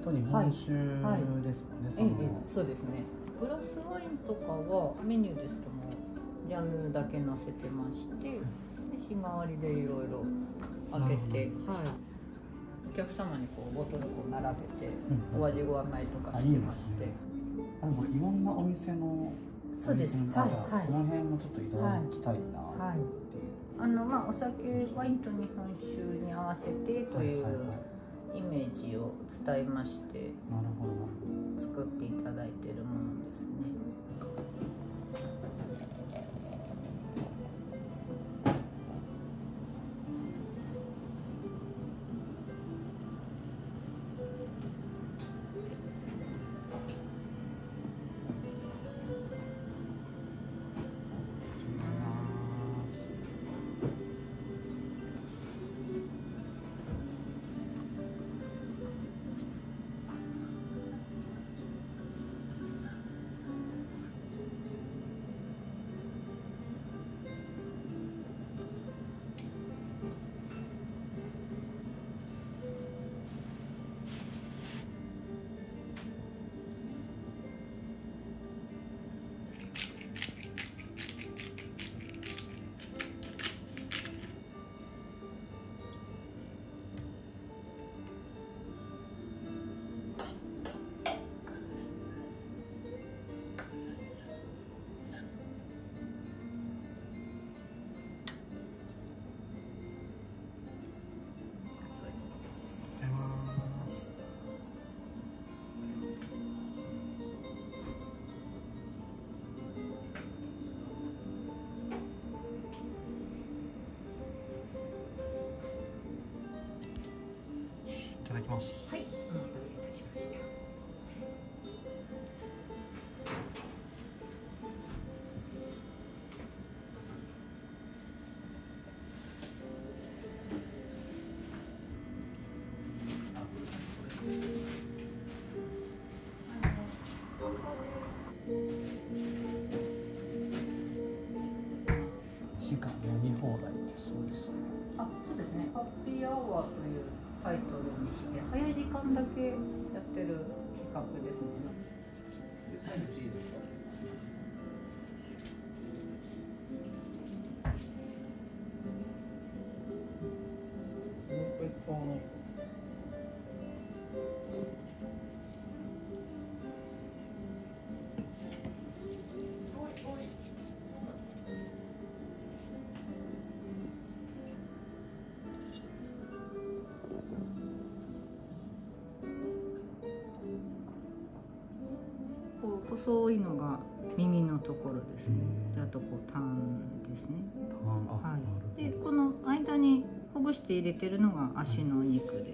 と日本酒ですもんね。 そうですね。グラスワインとかはメニューですともジャンルだけ載せてまして、日替わりでいろいろ開けて、お客様にこうボトルを並べてお味ご案内とかしてまして。 でもいろんなお店のそうです。 じゃあこの辺もちょっといただきたいなっていう。 お酒ワインと日本酒に合わせてというイメージを伝えまして作っていただいているものですね。 いただきます。 はい、お待たせいたしました。 時間飲み放題ってそうですね。 そうですね。ハッピーアワーというタイトルにして早い時間だけやってる企画ですね。 サイドチーズですか？もう一回使わないと。 細いのが耳のところですね。であとこうタンですね。はい。でこの間にほぐして入れてるのが足の肉です。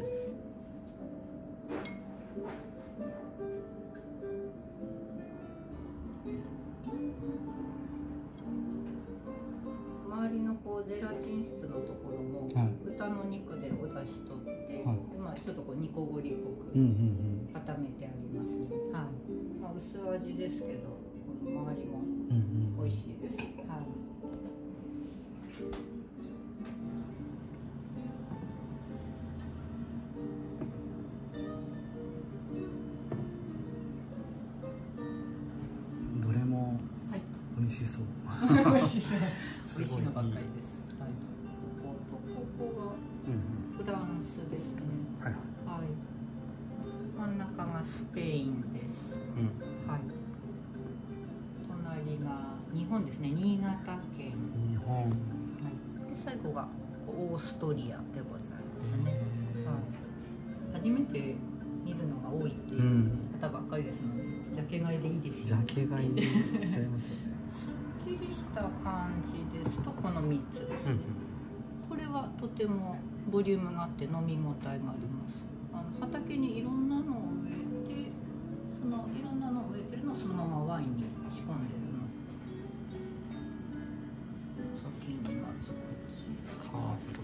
周りのこうゼラチン質のところも豚の肉でお出汁取って、でちょっとこう煮こごりっぽく固めてありますね。はい。薄味ですけど、この周りも美味しいです。はい。 どれも美味しそう。 美味しそう。美味しいのばっかりです。はい。ここがフランスですね。はい。真ん中がスペインです。はい。隣が日本ですね。新潟県。 日本。はい。 で最後がオーストリアでございますね。はい。初めて見るのが多いっていう方ばっかりですので、ジャケ買いでいいですよ。 ジャケ買いにしちゃいますよね。 すっきりした感じですとこの3つです。これはとてもボリュームがあって飲み応えがあります。畑にいろんなのを植えて、そのいろんなのを植えてるのをそのままワインに仕込んでるの。先にまずこっち。カート。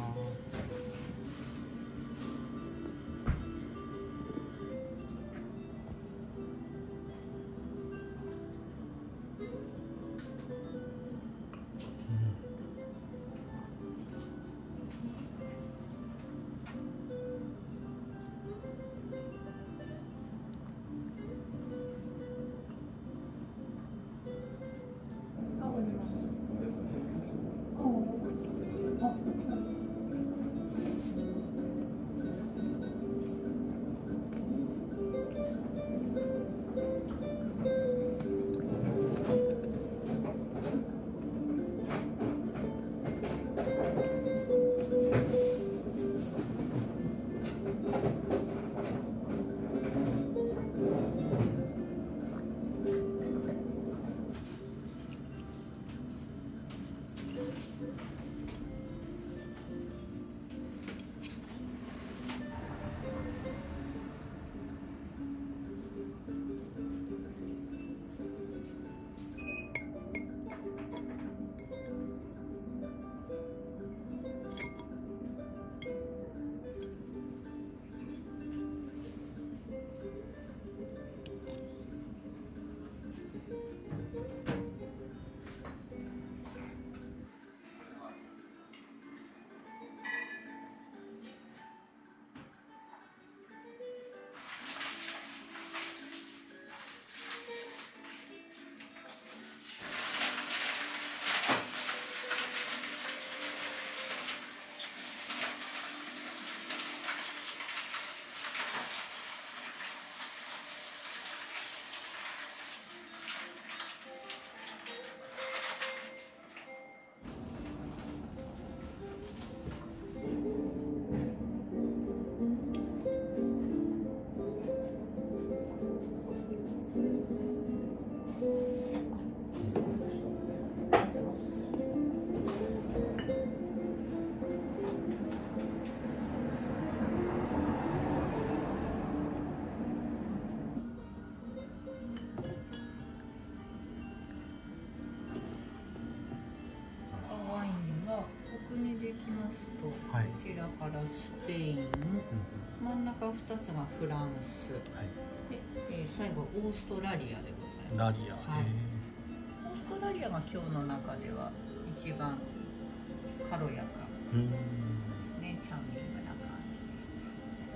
こちらからスペイン、真ん中2つがフランス、で最後オーストラリアでございます。オーストラリアが今日の中では一番軽やかですね。チャーミングな感じですね。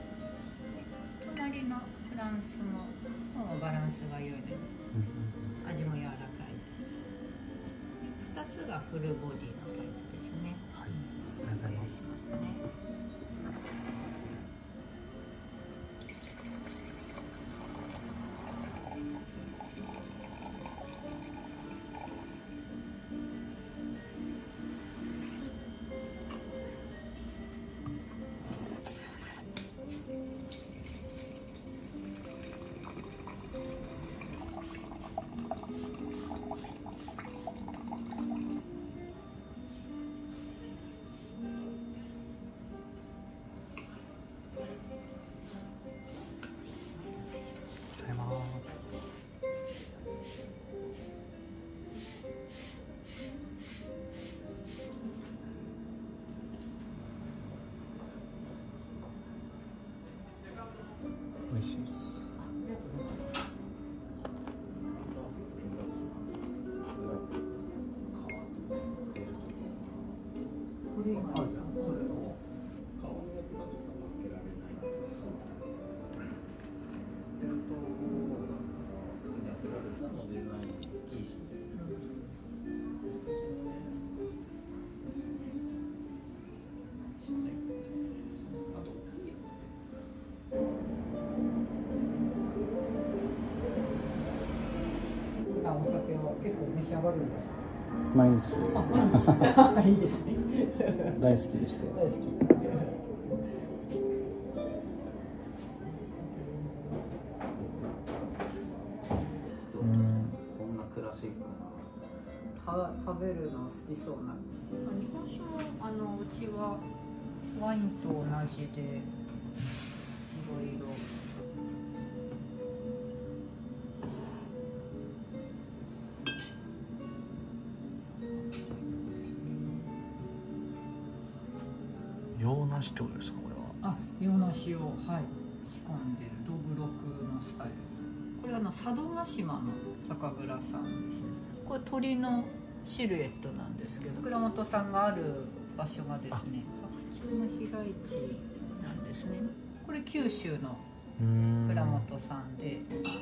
隣のフランスもバランスが良いので、味も柔らかいです。2つがフルボディのタイプですね。 はい、ありがとうございます。美味しいです。 これあるじゃん。それの顔のやつだと開けられない。ベルトが普通に開けられるのデザイン禁止で。 お酒は結構召し上がるんですか？ 毎日。 いいですね。 大好きでして。 大好き。 こんなクラシックな。 食べるの好きそうな。日本酒もうちはワインと同じでいろいろ。 洋梨ってことですか、これは。 あ、洋梨を、はい、仕込んでるどぶろくのスタイル。これは佐渡島の酒蔵さんですね。これ鳥のシルエットなんですけど、倉本さんがある場所がですね、白鳥の飛来地なんですね。これ九州の倉本さんで、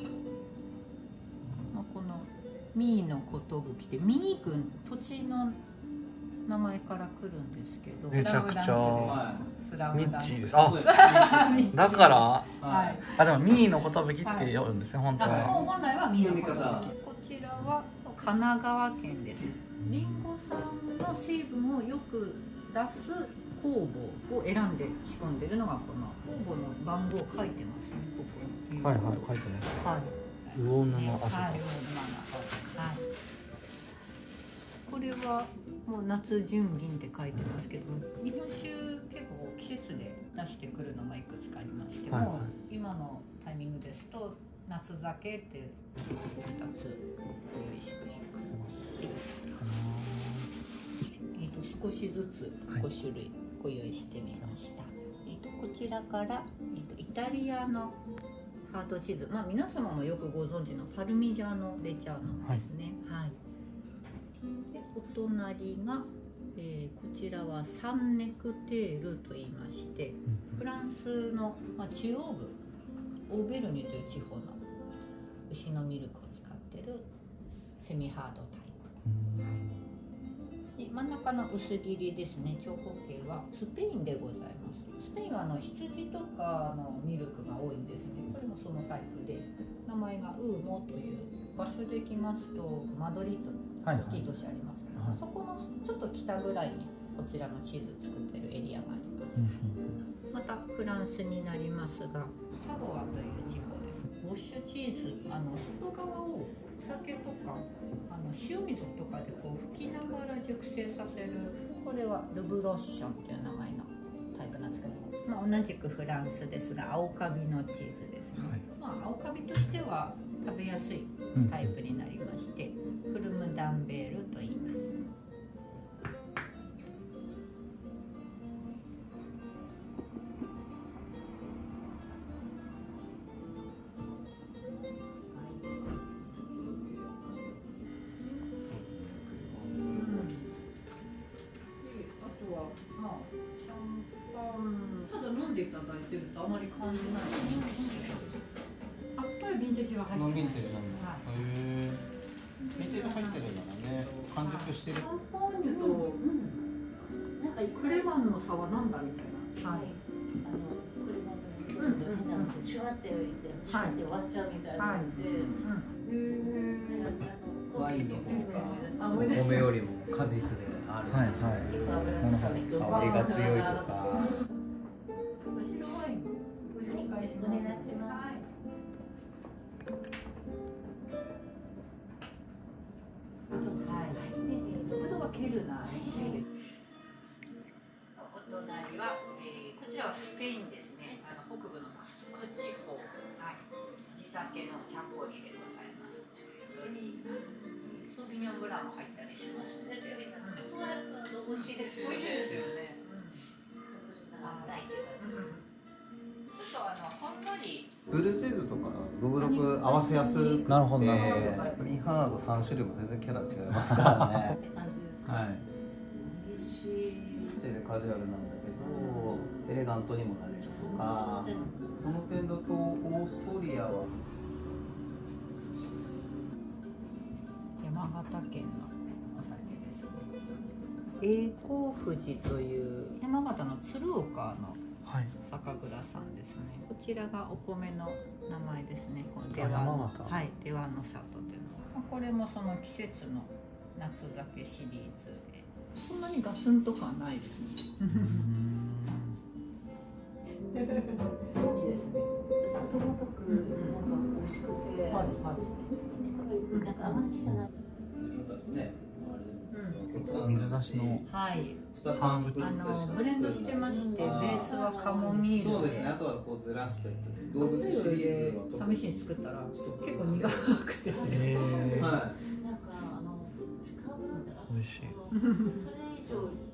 この三井の寿って三井郡、土地の名前から来るんですけど、 めちゃくちゃミッチーです。 あ、 だから、 はい、 あ、でも三井の寿って読むんですね、本当は。 本来は三井の寿。こちらは神奈川県です。リンゴさんの成分をよく出す酵母を選んで仕込んでるのが、この酵母の番号書いてますね、ここに。 はいはい、書いてます。 はい。 魚沼はい、これはもう夏純銀って書いてますけど、日本酒結構季節で出してくるのがいくつかありまして、はいはい、もう今のタイミングですと夏酒っていう2つご用意しましょうか。少しずつ5種類ご用意してみました。こちらから、イタリアのハードチーズ、まあ皆様もよくご存知のパルミジャーノ・レジャーノですね。はい。で、お隣が、こちらはサンネクテールと言いまして、フランスの、中央部オーベルニュという地方の牛のミルクを使っているセミハードタイプ。で、真ん中の薄切りですね、長方形はスペインでございます。スペインは羊とかのミルクが多いんですね。これもそのタイプで、名前がウーモという場所できますと、マドリード、大きい都市ありますけど、そこのちょっと北ぐらいにこちらのチーズ作ってるエリアがあります。またフランスになりますが、サボアという地方です。ウォッシュチーズ、外側をお酒とか塩水とかでこう拭きながら熟成させる、これはルブロッションという名前のタイプなんですけど、同じくフランスですが青カビのチーズですね。はい、青カビとしては食べやすいタイプになりまして、フルムダンベールと言います。ただ飲んでいただいてるとあまり感じない。あ、これヴィンテージは入ってない。 ヴィンテージなんだ。へえ。ヴィンテージ入ってるならね、完熟してる。シャンパーニュとなんかクレマンの差はなんだみたいな。はい。 クレマンの変なのでシュワって置いてシュワって終わっちゃうみたいなので。 ワインの方がお米よりも果実である。はいはい。香りが強いとか。 白ワインご紹介します。お願いします。ブドウはケルナー1種類。お隣は、こちらはスペインですね。北部のバスク地方。はい。地酒のチャポリでございます。ソービニョンブランも入ったりします。ここは美味しいですよね。美味しいですよね。ないって感じ。ちょっとほんのり。 ブルーチーズとかどぶろく合わせやすくて、ミーハード3種類も全然キャラ違いますからね。はい。美味しい。カジュアルなんだけど、エレガントにもなれるとか、その点だとオーストリアは山形県のお酒ですね。栄光富士という山形の鶴岡の酒蔵さんですね。こちらがお米の名前ですね。この出羽の、はい、出羽の里というのは、これもその季節の夏酒シリーズで、そんなにガツンと感ないですね。いいですね。 ともとくなんか美味しくて、なんかあんま好きじゃない。 ね、 水出しの。 はい。ブレンドしてまして、ベースはカモミールで。 そうですね。あとはこうずらして動物シリーズは試しに作ったら結構苦くて。 なんか近くだったら美味しい。 それ以上